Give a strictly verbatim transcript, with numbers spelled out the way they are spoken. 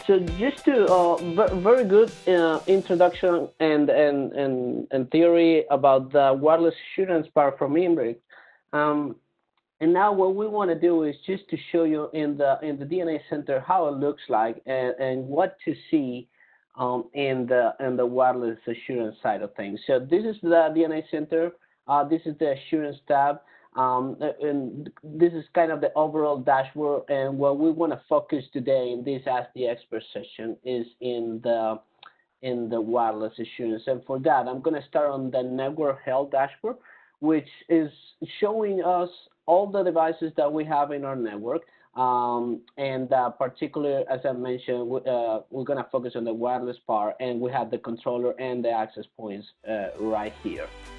so just to uh, very good uh, introduction and, and and and theory about the wireless assurance part from Imbric. Um, and now what we want to do is just to show you in the in the D N A center how it looks like and, and what to see um, in the in the wireless assurance side of things. So this is the D N A center. Uh, this is the assurance tab. Um, and this is kind of the overall dashboard. And what we want to focus today in this Ask the Expert session is in the in the wireless assurance. And for that, I'm going to start on the network health dashboard, which is showing us all the devices that we have in our network. Um, and uh, particularly, as I mentioned, uh, we're going to focus on the wireless part, and we have the controller and the access points uh, right here.